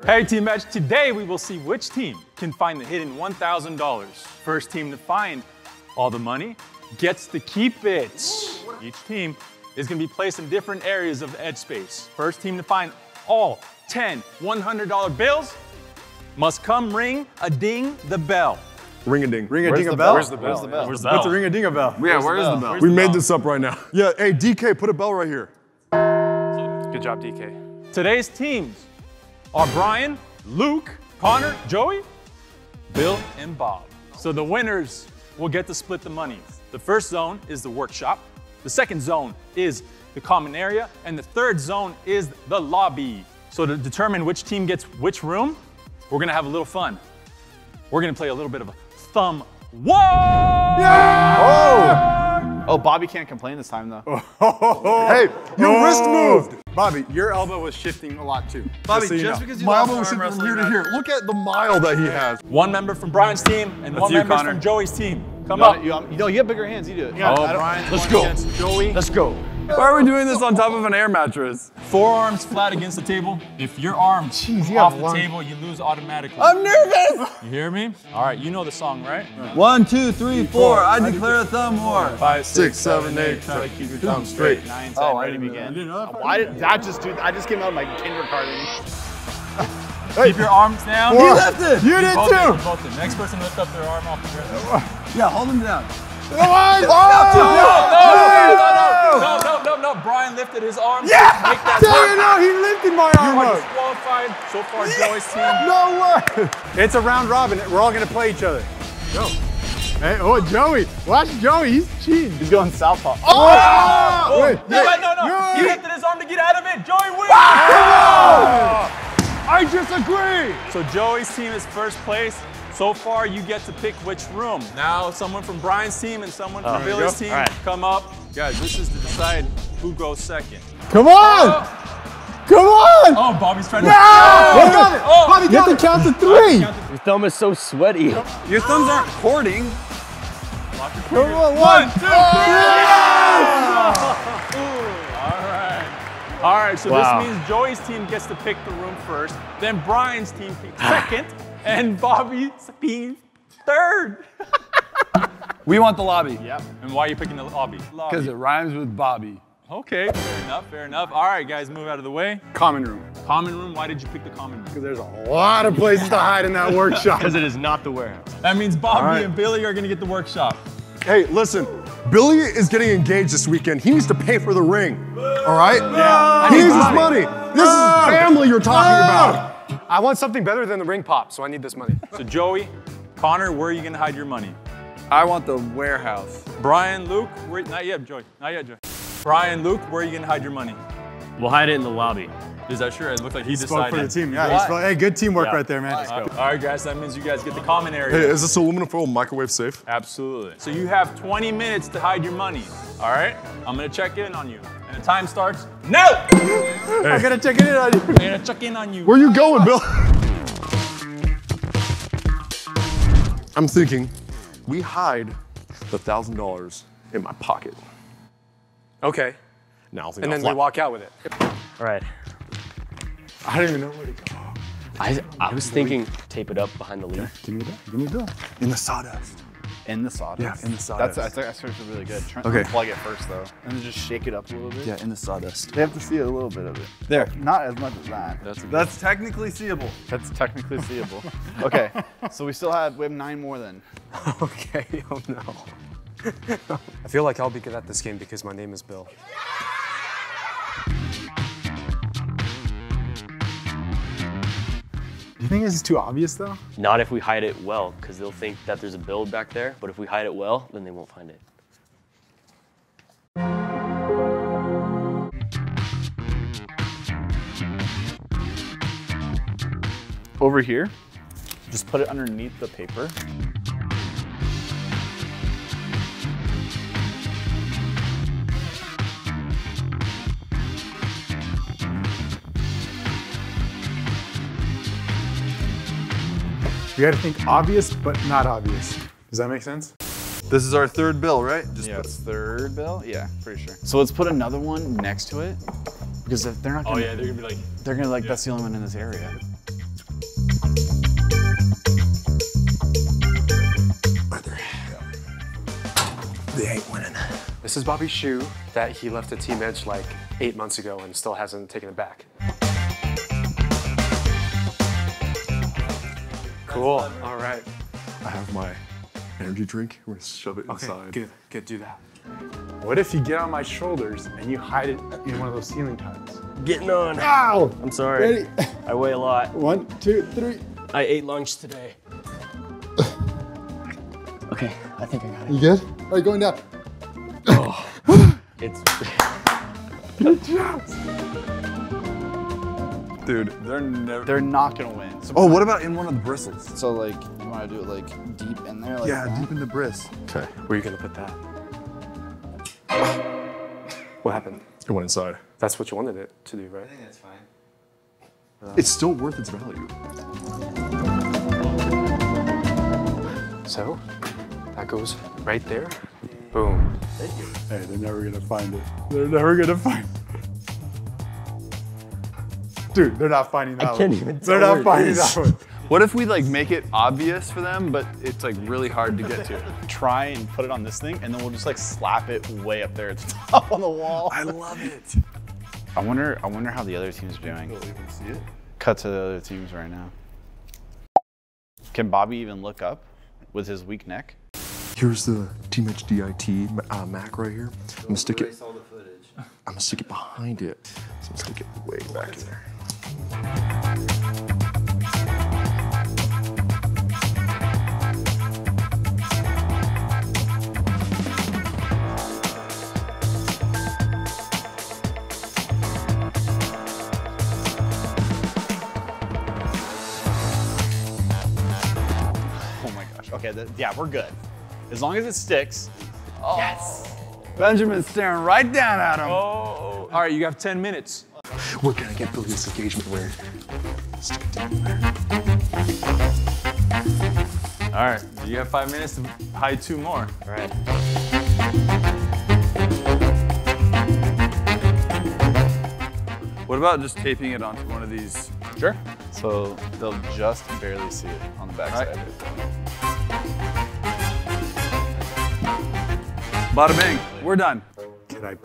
Hey Team Match, today we will see which team can find the hidden $1,000. First team to find all the money gets to keep it. Each team is going to be placed in different areas of the edge space. First team to find all 10 $100 bills must come ring a ding the bell. Ring a ding. Ring a ding a bell? Where's the bell? Where's the bell? What's a ring a ding a bell? Yeah, where's the bell? We made this up right now. Yeah, hey DK, put a bell right here. Good job, DK. Today's teams are Brian, Luke, Connor, Joey, Bill, and Bob. So the winners will get to split the money. The first zone is the workshop. The second zone is the common area. And the third zone is the lobby. So to determine which team gets which room, we're gonna have a little fun. We're gonna play a little bit of a thumb war. Yeah! Oh, Bobby can't complain this time though. Hey, your wrist moved. Bobby, your elbow was shifting a lot too. Bobby, so just because you My lost elbow was arm shifting from here wrestling to here. Look at the mile that he has. One member from Brian's team and one you, member Connor. from Joey's team. Come up. You have bigger hands, you do it. Let's go. Joey. Let's go. Why are we doing this on top of an air mattress? Forearms flat against the table. If your arm's you off have the one. table, you lose automatically. I'm nervous! You hear me? All right, you know the song, right? 1, 2, 3, 4. I declare a thumb war. 5, 6, 7, 8. Try to keep your thumb straight. 9, 10, Oh, I ready to didn't begin. Why did that just do? I just came out of my kindergarten. Keep your arms down. He lifted! You did Both too! of them, both of them. Next person lift up their arm off the ground. Yeah, hold him down. No. Brian lifted his arm. Yeah! To make that No, he lifted my arm work. up. Disqualified. So far, Joey's team. No way! It's a round robin. We're all gonna play each other. Go. Hey, oh, Joey. Watch Joey. He's cheating. He's going southpaw. Oh! Wait, No. He lifted his arm to get out of it. Joey wins. I disagree! So Joey's team is first place. So far, you get to pick which room. Now, someone from Brian's team and someone from Billy's team come up. Guys, this is to decide who goes second. Come on! Come on! Oh, Bobby's trying to. Got it! Oh, You have to count to 3! Your thumb is so sweaty. Your thumbs aren't cording. Come on, 1, 2, 3! All right, so this means Joey's team gets to pick the room first, then Brian's team picks second, and Bobby's being third. We want the lobby. Yep. And why are you picking the lobby? Because it rhymes with Bobby. Okay, fair enough. All right, guys, move out of the way. Common room. Common room, why did you pick the common room? Because there's a lot of places to hide in that workshop. Because it is not the warehouse. That means Bobby right. and Billy are gonna get the workshop. Hey, listen. Billy is getting engaged this weekend. He needs to pay for the ring. All right? Yeah. He needs his money. This is family you're talking about. I want something better than the ring pop, so I need this money. So Joey, Connor, where are you gonna hide your money? I want the warehouse. Brian, Luke, not yet, Joey. Brian, Luke, where are you gonna hide your money? We'll hide it in the lobby. Is that sure? It looked like he Spoke decided. for the team. Yeah, hey, good teamwork right there, man. All right, guys, that means you guys get the common area. Hey, is this aluminum foil microwave safe? Absolutely. So you have 20 minutes to hide your money. All right? I'm gonna check in on you. And the time starts now! I gotta check it in on you. I'm gonna check in on you. Where you going, Bill? I'm thinking we hide the $1,000 in my pocket. Okay. Now I'll think And I'll then fly. we walk out with it. All right. I don't even know where to go. I was thinking tape it up behind the leaf. Give me that. Give me that. In the sawdust. In the sawdust. Yeah, in the sawdust. That's actually really good. Try Okay. plug it first though, and then just shake it up a little bit. Yeah, in the sawdust. They have to see a little bit of it. There. Not as much as that. That's technically seeable. That's technically seeable. Okay, so we have 9 more then. Okay, oh no. I feel like I'll be good at this game because my name is Bill. Do you think this is too obvious though? Not if we hide it well, because they'll think that there's a build back there, but if we hide it well, then they won't find it. Over here, just put it underneath the paper. You gotta think obvious, but not obvious. Does that make sense? This is our third bill, right? Just Yeah, it's third bill. Yeah, pretty sure. So let's put another one next to it, because if they're not gonna. Oh yeah, they're gonna be like. They're gonna like that's the only one in this area. This is Bobby's shoe that he left at Team Edge like 8 months ago and still hasn't taken it back. Cool, all right. I have my energy drink. We're gonna shove it Okay, inside. good, do that. What if you get on my shoulders and you hide it in one of those ceiling tiles? Getting on. Ow! I'm sorry. Ready? I weigh a lot. 1, 2, 3. I ate lunch today. Okay, I think I got it. You good? All right, going down. It's Dude, they're never. They're not gonna win. So, Oh, what about in one of the bristles? so like, you wanna do it like deep in there? Like Yeah, that? deep in the bris. Okay, Where are you gonna put that? What happened? it went inside. That's what you wanted it to do, right? That's fine. It's still worth its value. So, that goes right there. Boom. Hey, they're never gonna find it. They're never gonna find it. Dude, they're not finding that one. can't even They're tell not where it finding is. that one. What if we like make it obvious for them, but it's like really hard to get to? Try and put it on this thing, and then we'll just like slap it way up there at the top on the wall. I love it. I wonder how the other team's doing. You can see it. Cut to the other teams right now. Can Bobby even look up with his weak neck? Here's the Team Edge DIT Mac right here. I'm gonna stick it. Erase all the footage. I'm gonna stick it behind it. So I'm gonna stick it way back in there. Oh my gosh. Okay, yeah, we're good. As long as it sticks. Oh. Yes. Benjamin's staring right down at him. Oh, all right, you have 10 minutes. We're gonna get through this engagement where stick it down there. All right, you have 5 minutes to hide 2 more. all right. What about just taping it onto one of these? Sure. So they'll just barely see it on the back side. Bada bing, we're done. Can I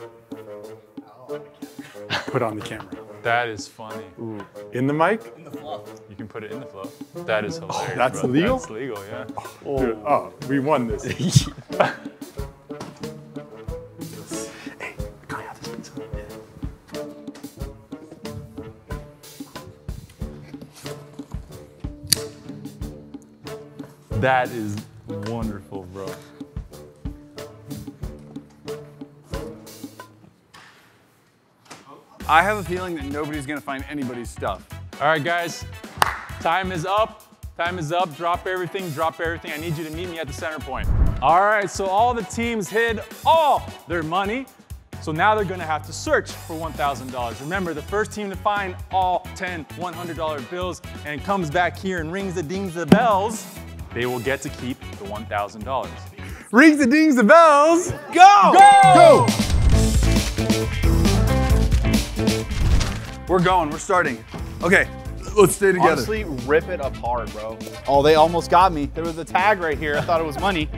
put on the camera? That is funny. In the mic? You can put it in the flow. That is hilarious. That's bro. legal? That's legal, yeah. Dude, oh, we won this. Hey, can I have this pizza? That is wonderful, bro. I have a feeling that nobody's gonna find anybody's stuff. All right, guys, time is up. Time is up. Drop everything, drop everything. I need you to meet me at the center point. All right, so all the teams hid all their money. So now they're gonna have to search for $1,000. Remember, the first team to find all 10 $100 bills and comes back here and rings the dings the bells, they will get to keep the $1,000. Rings the dings the bells. Go! Go! We're going, we're starting. Okay, let's stay together. Honestly, rip it apart, bro. Oh, they almost got me. There was a tag right here. I thought it was money.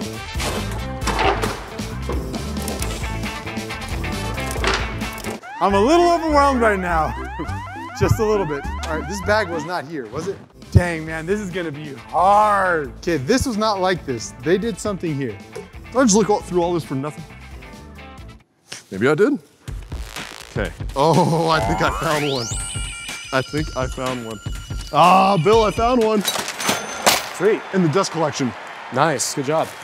I'm a little overwhelmed right now. Just a little bit. All right, this bag was not here, was it? Dang, man, this is gonna be hard. Okay, this was not like this. They did something here. Did I just look through all this for nothing? Maybe I did. Okay. Oh, I think I found one. I think I found one. Ah, Bill, I found one. Sweet. In the dust collection. Nice, good job.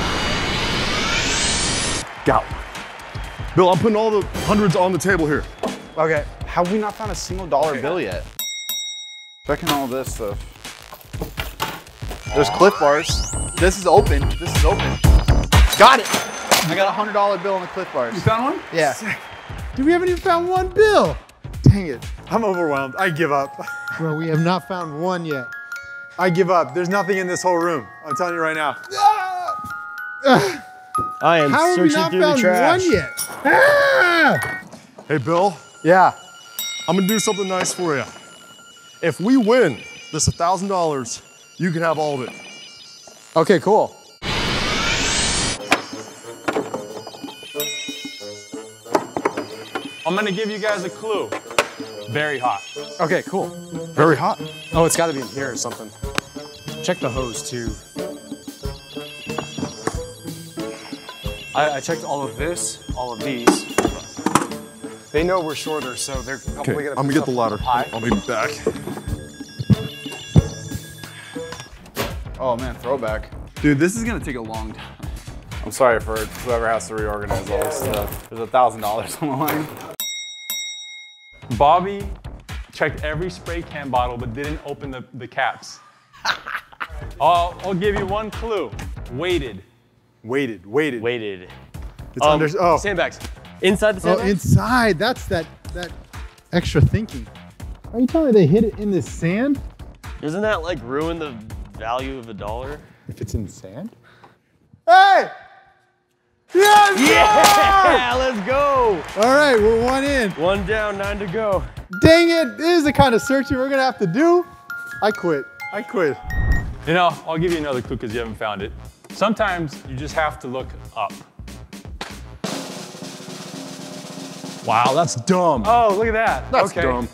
Got one. Bill, I'm putting all the hundreds on the table here. Okay, have we not found a single dollar bill yet? Checking all this stuff. There's Cliff Bars. This is open. This is open. Got it. I got a $100 bill on the Cliff Bars. You found one? Yeah. Dude, we haven't even found one bill. Dang it. I'm overwhelmed. I give up. Bro, we have not found one yet. I give up. There's nothing in this whole room. I'm telling you right now. I am How have we searching not through the found trash. one yet? Ah! Hey, Bill, Yeah. I'm gonna do something nice for you. If we win this $1,000, you can have all of it. Okay, cool. I'm gonna give you guys a clue. Very hot. Okay, cool. Very hot. Oh, it's got to be in here or something. Check the hose too. I checked all of this, all of these. They know we're shorter, so they're probably Okay, gonna. I'm gonna get the ladder. High. I'll be back. Oh man, throwback. Dude, this is gonna take a long time. I'm sorry for whoever has to reorganize all this stuff. There's $1,000 on the line. Bobby checked every spray can bottle but didn't open the caps. I'll give you one clue. Weighted. Weighted. Weighted. It's under, oh. Sandbags. Inside the Oh, sandbags? inside. That's that extra thinking. Are you telling me they hid it in the sand? Doesn't that like ruin the value of $1? If it's in sand? Hey! Yes! Yeah, let's go. All right, we're one in. 1 down, 9 to go. Dang it, this is the kind of searching we're gonna have to do. I quit. You know, I'll give you another clue because you haven't found it. Sometimes you just have to look up. Wow, that's dumb. Oh, look at that. That's okay. dumb.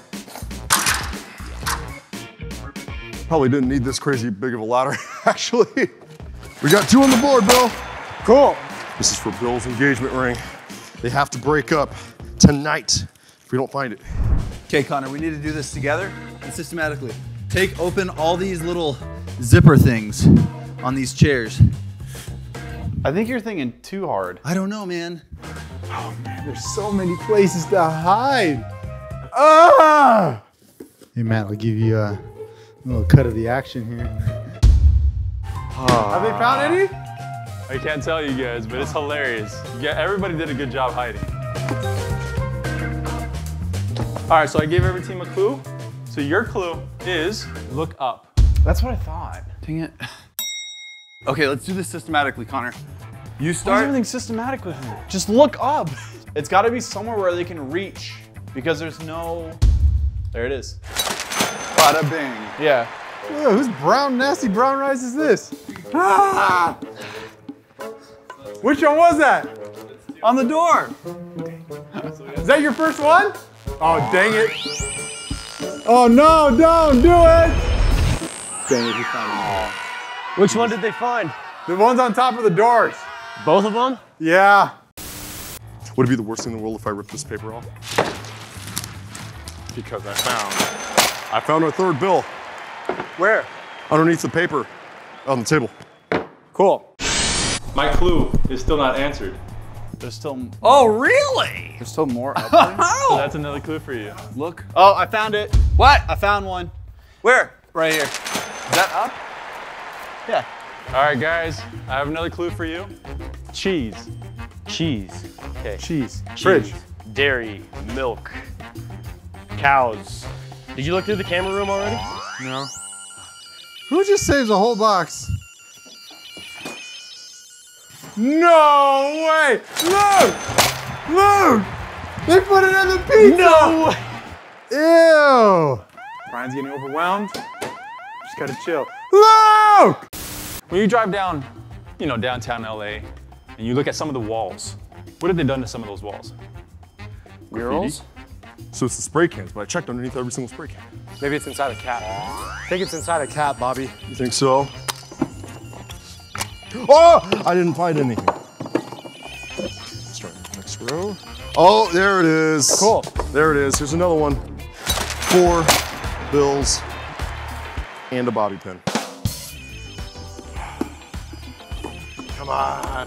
Probably didn't need this crazy big of a ladder, actually. We got 2 on the board, Bill. Cool. This is for Bill's engagement ring. They have to break up tonight if we don't find it. Okay, Connor, we need to do this together and systematically. Take open all these little zipper things on these chairs. I think you're thinking too hard. I don't know, man. Oh man, there's so many places to hide. Ah! Hey Matt, I'll give you a little cut of the action here. Have they found any? I can't tell you guys, but it's hilarious. Yeah, everybody did a good job hiding. All right, so I gave every team a clue. So your clue is look up. That's what I thought. Dang it. Okay, let's do this systematically, Connor. You Why is start. everything systematic with it? Just look up. It's got to be somewhere where they can reach because there's no. There it is. Bada bing. Yeah. Ew, whose brown, nasty brown rice is this? Ah! Which one was that? On the door. Is that your first one? Oh, dang it. Oh no, don't do it. Dang it, he found it. Which one did they find? The ones on top of the doors. Both of them? Yeah. Would it be the worst thing in the world if I ripped this paper off? Because I found our third bill Where? underneath the paper on the table. Cool. My clue is still not answered. There's still. Oh, really? There's still more up there. So that's another clue for you. Look. Oh, I found it. What? I found one. Where? Right here. Is that up? Yeah. All right, guys, I have another clue for you. Cheese. Cheese. Okay. Cheese. Cheese. Fridge. Dairy. Milk. Cows. Did you look through the camera room already? No. Who just saves a whole box? No way! Luke! Luke! They put it in the pizza! No! Ew! Brian's getting overwhelmed. Just gotta chill. Luke! When you drive down, you know, downtown LA, and you look at some of the walls, what have they done to some of those walls? Murals? So it's the spray cans, but I checked underneath every single spray can. Maybe it's inside a cat. I think it's inside a cat, Bobby. You think so? Oh! I didn't find anything. Start with the next row. Oh, there it is. Cool. There it is. Here's another one. 4 bills and a bobby pin. Come on.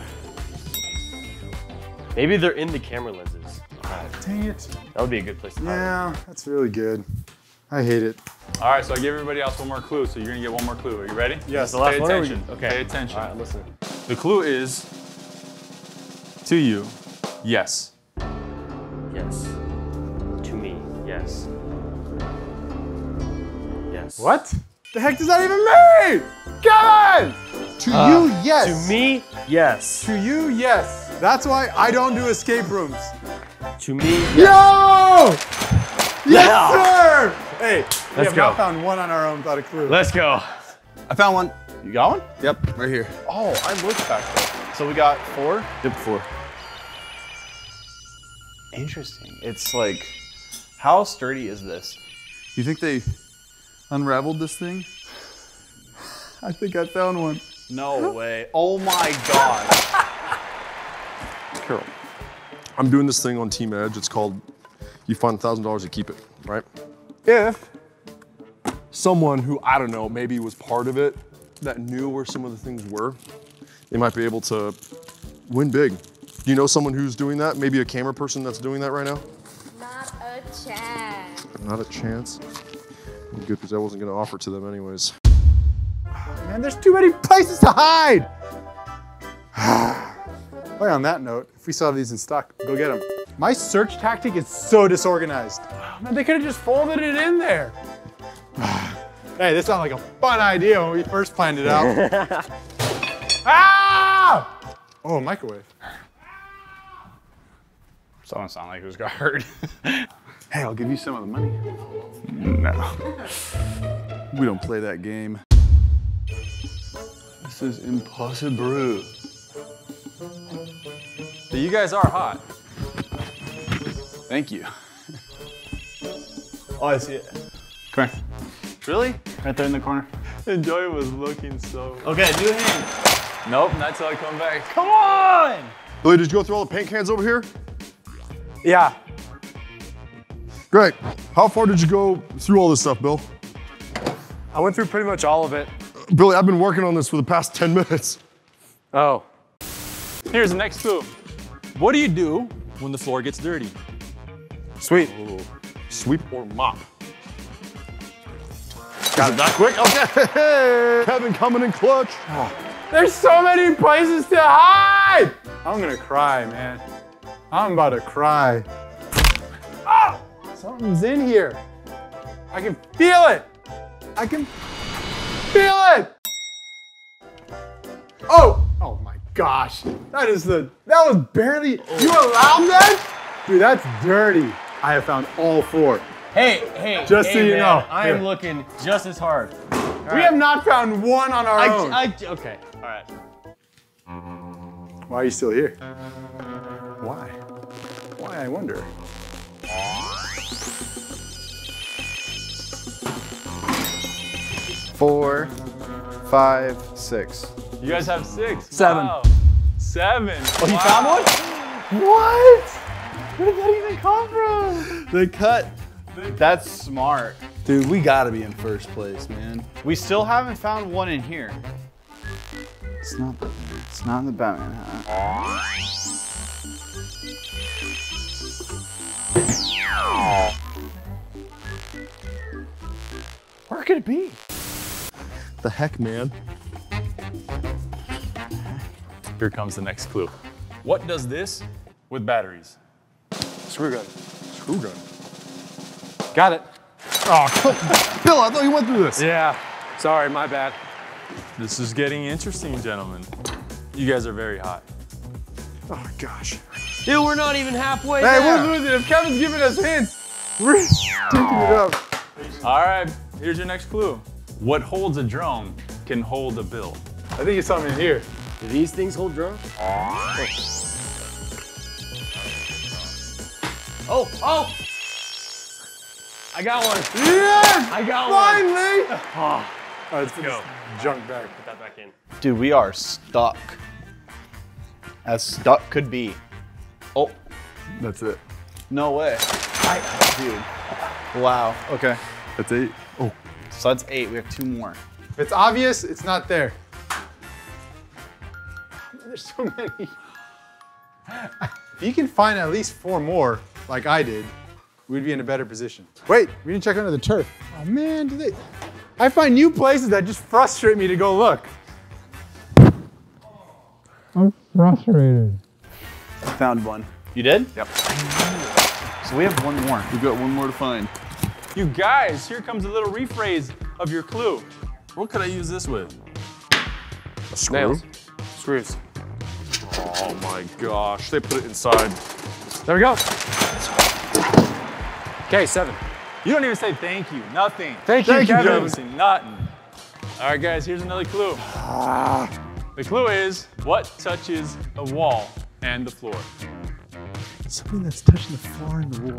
Maybe they're in the camera lenses. Dang it. That would be a good place to hide. Yeah, that's really good. I hate it. All right, so I gave everybody else one more clue, so you're gonna get one more clue. Are you ready? Yes. The last Pay one or attention. okay. Pay attention. All right, listen. The clue is, to you, yes. Yes. To me, yes. Yes. What? The heck does that even mean? Come on! To you, yes. To me, yes. To you, yes. That's why I don't do escape rooms. To me, yes. Yo! Yes, Yeah. sir! Hey, we Let's have go. not found one on our own without a clue. Let's go. I found one. You got one? Yep, right here. Oh, I looked back there. So we got 4? Yep, 4. Interesting. It's like, how sturdy is this? You think they unraveled this thing? I think I found one. No way. Oh my God. Carol, I'm doing this thing on Team Edge. It's called, you find $1,000, you keep it, right? If someone who, I don't know, maybe was part of it, that knew where some of the things were, they might be able to win big. Do you know someone who's doing that? Maybe a camera person that's doing that right now? Not a chance. Not a chance? Good, because I wasn't gonna offer to them anyways. Man, there's too many places to hide. Well, on that note, if we still have these in stock, go get them. My search tactic is so disorganized. Man, they could have just folded it in there. Hey, this sounded like a fun idea when we first planned it out. Ah! Oh, microwave. Someone sounded like who's got hurt. Hey, I'll give you some of the money. No. We don't play that game. This is impossible. So you guys are hot. Thank you. Oh, I see it. Come here. Really? Right there in the corner. And Joey was looking so. Okay, new hand. Nope, not till I come back. Come on! Billy, did you go through all the paint cans over here? Yeah. Great. How far did you go through all this stuff, Bill? I went through pretty much all of it. Billy, I've been working on this for the past 10 minutes. Oh. Here's the next clue. What do you do when the floor gets dirty? Sweet. Sweep or mop? Got it that quick? Okay. Kevin coming in clutch. There's so many places to hide. I'm gonna cry, man. I'm about to cry. Ah! Something's in here. I can feel it. I can feel it. Oh! Oh my gosh. That was barely, you allowed that? Dude, that's dirty. I have found all four. Hey, Just so you man, know. I am looking just as hard. We have not found one on our own. Okay, all right. Why are you still here? Why? Why, I wonder. Four, 5, 6. You guys have 6. 7. Wow. 7. Oh, you found one? What? Where did that even come from? The cut. That's smart. Dude, we gotta be in first place, man. We still haven't found one in here. It's not in the Batman hat. Where could it be? The heck, man? Here comes the next clue. What does this with batteries? Screw gun. Screw gun. Got it. Oh, Bill, I thought you went through this. Yeah. Sorry, my bad. This is getting interesting, gentlemen. You guys are very hot. Oh, gosh. Dude, we're not even halfway Hey, there. we're losing. If Kevin's giving us hints, we're stinking it up. All right, here's your next clue. What holds a drone can hold a bill. I think it's something in here. Do these things hold drones? Oh! I got one. Yes! I got one. Finally! Oh, Oh, let's put this junk back. put that back in. Dude, we are stuck. As stuck could be. Oh, That's it. no way. Dude. Wow. Okay. That's 8. Oh, So that's 8. We have 2 more. If it's obvious, it's not there. There's so many. If you can find at least 4 more, like I did, we'd be in a better position. Wait, we didn't check under the turf. Oh man, I find new places that just frustrate me to go look. I'm frustrated. I found one. You did? Yep. So we have 1 more. We've got 1 more to find. You guys, here comes a little rephrase of your clue. What could I use this with? a screw? Nails. Screws. Oh my gosh, they put it inside. There we go. Okay, 7. You don't even say thank you, nothing. Thank you, Kevin. You don't say nothing. All right, guys, here's another clue. The clue is, what touches a wall and the floor? Something that's touching the floor and the wall.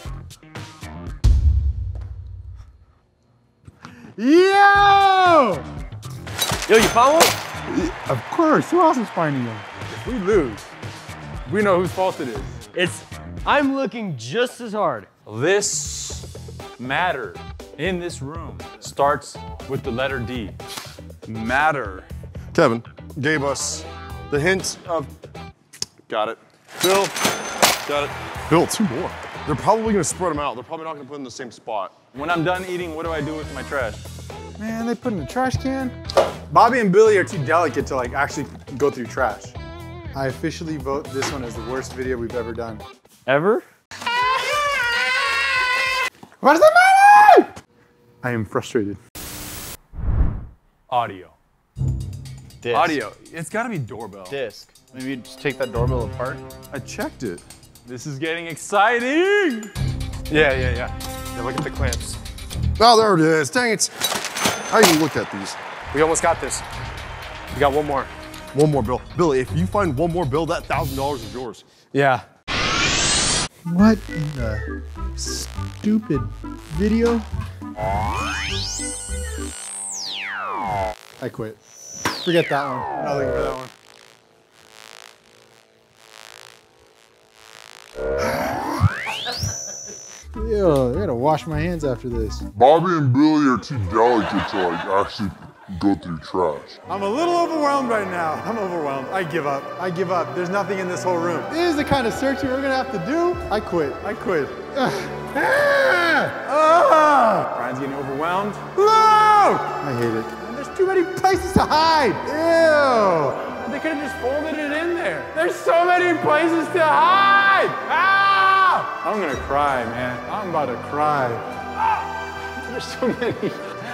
Yo! Yo, you found one? Of course, who else is finding them? If we lose, we know whose fault it is. I'm looking just as hard. This matter in this room starts with the letter D. Matter. Kevin gave us the hint of, got it. Bill, got it. Bill, 2 more. They're probably gonna spread them out. They're probably not gonna put them in the same spot. When I'm done eating, what do I do with my trash? Man, they put in the trash can. Bobby and Billy are too delicate to like actually go through trash. I officially vote this one as the worst video we've ever done. Ever? What's the matter? I am frustrated. Audio. Disc. Audio. It's got to be doorbell. Disc. Maybe just take that doorbell apart. I checked it. This is getting exciting. Yeah, look at the clamps. Oh, there it is. Dang it. I even looked at these. We almost got this. We got one more. One more, Bill. Billy, if you find one more, Bill, that $1,000 is yours. Yeah. What in the stupid video? I quit. Forget that one. I'm not looking for that one. Ew, I gotta wash my hands after this. Bobby and Billy are too delicate to like actually go through trash. I'm a little overwhelmed right now. I'm overwhelmed. I give up. I give up. There's nothing in this whole room. This is the kind of searching we're gonna have to do. I quit. I quit. Brian's getting overwhelmed. Look! I hate it. And there's too many places to hide. Ew. They could have just folded it in there. There's so many places to hide. Ah! I'm gonna cry, man. I'm about to cry. There's so many.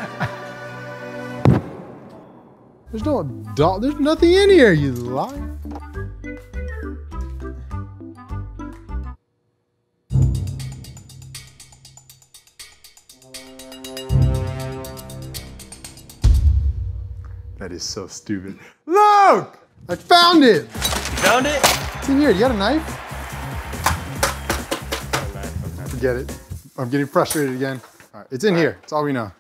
There's no doll. There's nothing in here, you liar. That is so stupid. Look! I found it! You found it? It's in here. You got a knife? Forget it. I'm getting frustrated again. All right, it's in here. That's all we know.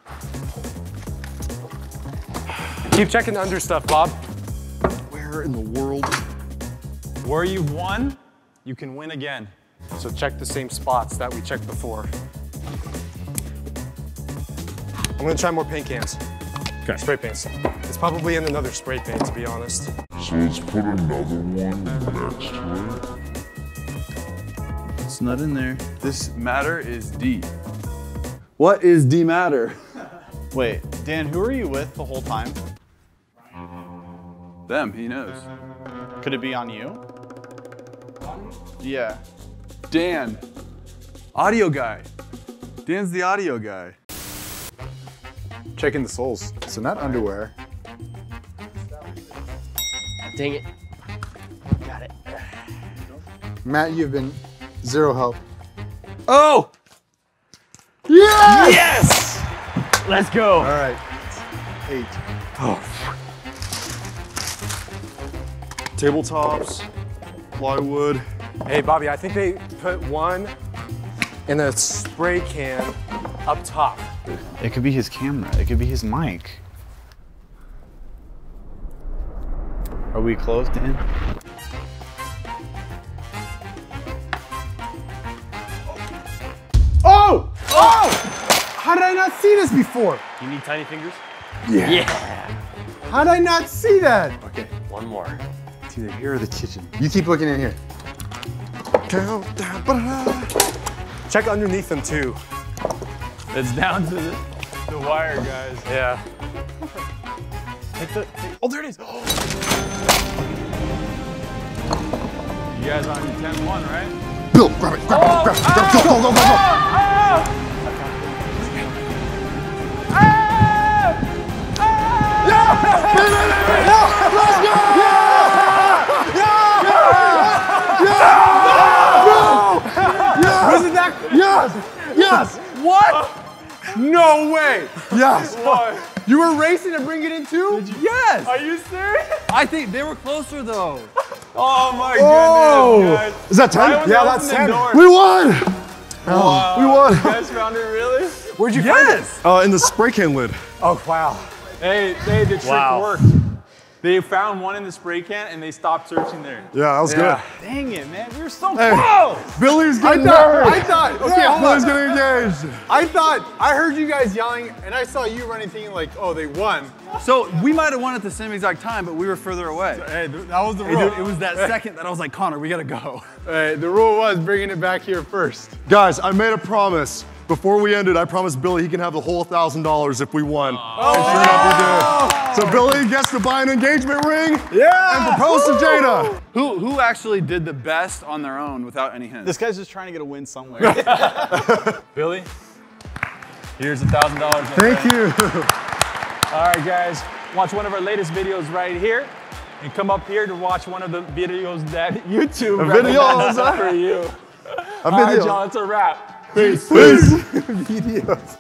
Keep checking the under stuff, Bob. Where in the world? Where you've won, you can win again. So check the same spots that we checked before. I'm gonna try more paint cans. Okay. Spray paints. It's probably in another spray paint, to be honest. So let's put another one next to it. It's not in there. This matter is D. What is D matter? Wait, Dan, who are you with the whole time? Them, he knows. Could it be on you? Yeah. Dan. Audio guy. Dan's the audio guy. Checking the soles. So not underwear. Dang it. Got it. Matt, you've been zero help. Oh! Yes! Yes! Let's go. All right. 8. Tabletops, plywood. Hey, Bobby, I think they put one in a spray can up top. It could be his camera. It could be his mic. Are we close, Dan? Oh! Oh! How did I not see this before? You need tiny fingers? Yeah. How did I not see that? Okay, one more. It's either here or the kitchen. You keep looking in here. Check underneath them too. It's down to the wire, guys. Yeah. Oh, there it is. You guys on your 10-1, right? Bill, grab it, grab it, grab it. Go, go, go, go, go. Wasn't that? Yes! Yes! What? No way! Yes! What? You were racing to bring it in too? Yes! Are you serious? I think they were closer though. Oh my goodness, guys. Is that 10? Yeah, that's 10. We won! Wow. We won. You guys found it, really? Where'd you find it? In the spray can lid. Oh, wow. Hey, the trick Wow. worked. They found one in the spray can and they stopped searching there. Yeah, that was good. Dang it, man. We were so close. Billy's getting married. I thought, okay, hold Billy's on. getting engaged. I heard you guys yelling, and I saw you running thinking like, oh, they won. So we might have won at the same exact time, but we were further away. Hey, that was the Hey, rule. dude, it was that second that I was like, Connor, we gotta go. Hey, the rule was bringing it back here first. Guys, I made a promise. Before we ended, I promised Billy he can have the whole $1,000 if we won. And sure enough, we did. So Billy gets to buy an engagement ring and propose to Jada. Who actually did the best on their own without any hints? This guy's just trying to get a win somewhere. Billy, here's $1,000. Thank you. All right, guys, watch one of our latest videos right here. And come up here to watch one of the videos that YouTube recommends for you. All right, y'all, it's a wrap. Peace. Videos.